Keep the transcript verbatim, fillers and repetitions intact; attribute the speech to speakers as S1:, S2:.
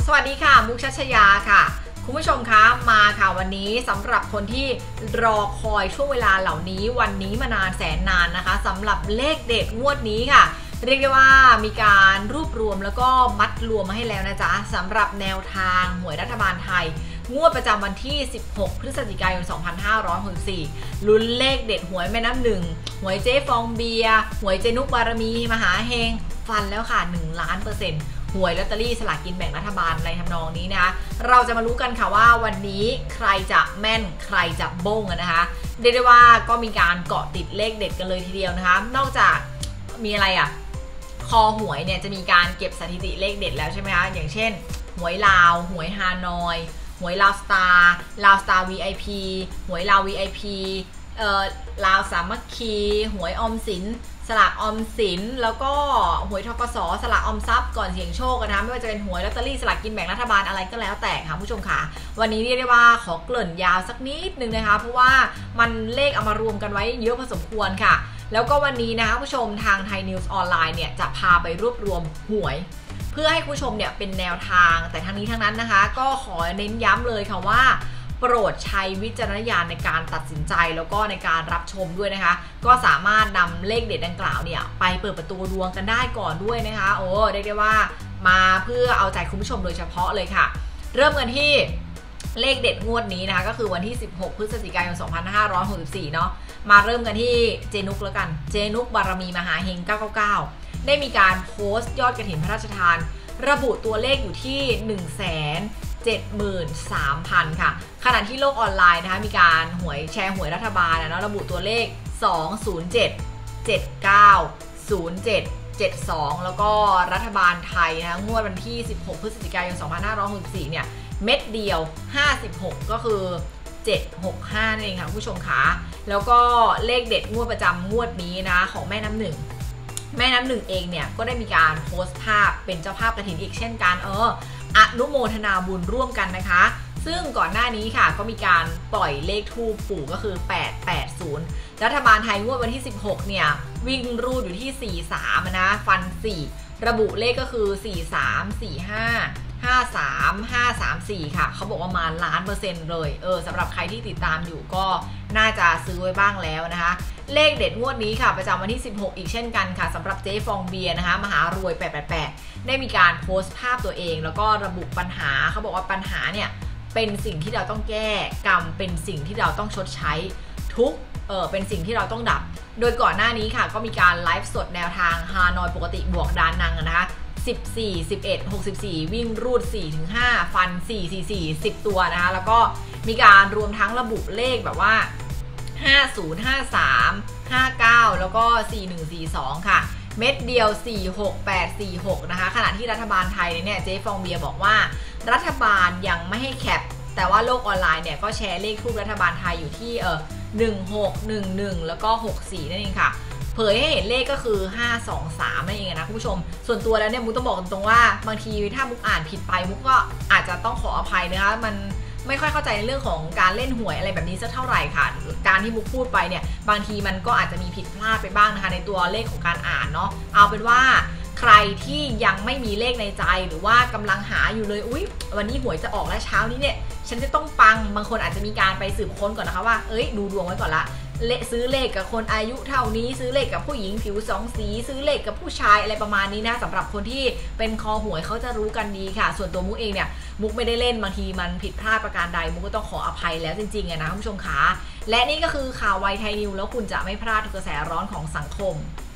S1: วัสดีค่ะมุกชัชยาค่ะคุณผู้ชมคะมาค่ะวันนี้สำหรับคนที่รอคอยช่วงเวลาเหล่านี้วันนี้มานานแสนนานนะคะสำหรับเลขเด็ดงวดนี้ค่ะเรียกได้ว่ามีการรวบรวมแล้วก็มัดรวมมาให้แล้วนะจ๊ะสำหรับแนวทางหวยรัฐบาลไทยงวดประจำวันที่สิบหกพฤศจิกายนสองพันห้าร้อยหกสิบสี่ลุ้นเลขเด็ดหวยแม่น้ำหนึ่งหวยเจ๊ฟองเบียร์หวยเจนุกบารมีมหาเฮงฟันแล้วค่ะหนึ่งล้านเปอร์เซ็นต์หวยลอตเตอรี่สลากกินแบ่งรัฐบาลอะไรทำนองนี้นะคะเราจะมารู้กันค่ะว่าวันนี้ใครจะแม่นใครจะโบ้งนะคะเรียกได้ว่าก็มีการเกาะติดเลขเด็ดกันเลยทีเดียวนะคะนอกจากมีอะไรอ่ะคอหวยเนี่ยจะมีการเก็บสถิติเลขเด็ดแล้วใช่ไหมคะอย่างเช่นหวยลาวหวยฮานอยหวยลาวสตาร์ลาวสตาร์ วี ไอ พี หวยลาว วี ไอ พี เอ่อลาวสามัคคีหวยออมสินสลากออมสินแล้วก็หวยทกสสลากออมทรัพย์ก่อนเสี่ยงโชคนะคะไม่ว่าจะเป็นหวยลอตเตอรี่สลากกินแบ่งรัฐบาลอะไรก็แล้วแต่ค่ะผู้ชมค่ะวันนี้เรียกได้ว่าขอเกริ่นยาวสักนิดนึงนะคะเพราะว่ามันเลขเอามารวมกันไว้เยอะพอสมควรค่ะแล้วก็วันนี้นะคะผู้ชมทางไทยนิวส์ออนไลน์เนี่ยจะพาไปรวบรวมหวยเพื่อให้ผู้ชมเนี่ยเป็นแนวทางแต่ทั้งนี้ทั้งนั้นนะคะก็ขอเน้นย้ำเลยค่ะว่าโปรดใช้วิจารณญาณในการตัดสินใจแล้วก็ในการรับชมด้วยนะคะก็สามารถนำเลขเด็ดดังกล่าวเนี่ยไปเปิดประตูดวงกันได้ก่อนด้วยนะคะโอ้เรียกได้ว่ามาเพื่อเอาใจคุณผู้ชมโดยเฉพาะเลยค่ะเริ่มกันที่เลขเด็ดงวดนี้นะคะก็คือวันที่สิบหกพฤศจิกายนสองพันห้าร้อยหกสิบสี่เนาะมาเริ่มกันที่เจนุกแล้วกันเจนุกบารมีมหาเฮงเก้าเก้าเก้าได้มีการโพสต์ยอดกฐินพระราชทานระบุตัวเลขอยู่ที่ หนึ่งแสนเจ็ดหมื่นสามพัน ค่ะขณะที่โลกออนไลน์นะคะมีการหวยแชร์หวยรัฐบาลนะระบุตัวเลขสอง ศูนย์ เจ็ด เจ็ด เก้า ศูนย์ เจ็ด เจ็ด สองแล้วก็รัฐบาลไทยนะคะงวดวันที่สิบหกพฤศจิกายนสองพันห้าร้อยหกสิบสี่เนี่ยเม็ดเดียวห้าสิบหกก็คือเจ็ดหกห้านั่นเองค่ะผู้ชมคะแล้วก็เลขเด็ดงวดประจำงวดนี้นะของแม่น้ำหนึ่งแม่น้ำหนึ่งเองเนี่ยก็ได้มีการโพสต์ภาพเป็นเจ้าภาพกฐินอีกเช่นกันเอออนุโมทนาบุญร่วมกันนะคะซึ่งก่อนหน้านี้ค่ะก็มีการปล่อยเลขทูปปู่ก็คือแปด แปด ศูนย์รัฐบาลไทยงวดวันที่สิบหกเนี่ยวิ่งรูดอยู่ที่สี่สิบสามนะฟันสี่ระบุเลขก็คือสี่สิบสาม สี่สิบห้า ห้าสิบสาม ห้าสามสี่ค่ะเขาบอกว่ามาล้านเปอร์เซ็นต์เลยเออสำหรับใครที่ติดตามอยู่ก็น่าจะซื้อไว้บ้างแล้วนะคะเลขเด็ดงวดนี้ค่ะประจำวันที่สิบหกอีกเช่นกันค่ะสำหรับเจ๊ฟองเบียร์นะคะมหารวยแปด แปด แปดได้มีการโพสต์ภาพตัวเองแล้วก็ระบุปัญหาเขาบอกว่าปัญหาเนี่ยเป็นสิ่งที่เราต้องแก้กรรมเป็นสิ่งที่เราต้องชดใช้ทุกเออเป็นสิ่งที่เราต้องดับโดยก่อนหน้านี้ค่ะก็มีการไลฟ์สดแนวทางฮานอยปกติบวกดานนังนะคะสิบสี่ สิบเอ็ด หกสิบสี่วิ่งรูด สี่ถึงห้า ฟัน สี่ สี่ สี่ สิบตัวนะคะแล้วก็มีการรวมทั้งระบุเลขแบบว่าห้าศูนย์ ห้าสาม ห้าเก้าแล้วก็สี่หนึ่ง สี่สองค่ะเม็ดเดียวสี่หก แปด สี่หกนะคะขณะที่รัฐบาลไทยเนี่ยเจ๊ฟองเบียร์บอกว่ารัฐบาลยังไม่ให้แคปแต่ว่าโลกออนไลน์เนี่ยก็แชร์เลขทูปรัฐบาลไทยอยู่ที่เออหนึ่งหก หนึ่งหนึ่งแล้วก็หกสี่นั่นเองค่ะเผยให้เห็นเลขก็คือห้าสองสามนั่นเองนะคุณผู้ชมส่วนตัวแล้วเนี่ยมุกต้องบอกตรงๆว่าบางทีถ้ามุกอ่านผิดไปมุกก็อาจจะต้องขออภัยนะคะมันไม่ค่อยเข้าใจในเรื่องของการเล่นหวยอะไรแบบนี้สักเท่าไหร่ค่ะการที่มุกพูดไปเนี่ยบางทีมันก็อาจจะมีผิดพลาดไปบ้างนะคะในตัวเลขของการอ่านเนาะเอาเป็นว่าใครที่ยังไม่มีเลขในใจหรือว่ากำลังหาอยู่เลยอุ๊ยวันนี้หวยจะออกแล้วเช้านี้เนี่ยฉันจะต้องปังบางคนอาจจะมีการไปสืบค้นก่อนนะคะว่าเอ้ยดูดวงไว้ก่อนละเลซื้อเลขกับคนอายุเท่านี้ซื้อเลขกับผู้หญิงผิวสองสีซื้อเลขกับผู้ชายอะไรประมาณนี้นะสำหรับคนที่เป็นคอหวยเขาจะรู้กันดีค่ะส่วนตัวมุกเองเนี่ยมุกไม่ได้เล่นบางทีมันผิดพลาดประการใดมุกก็ต้องขออภัยแล้วจริงๆนะคุณผู้ชมคะและนี่ก็คือข่าวไวไทยนิวแล้วคุณจะไม่พลาดทุกกระแสร้อนของสังคม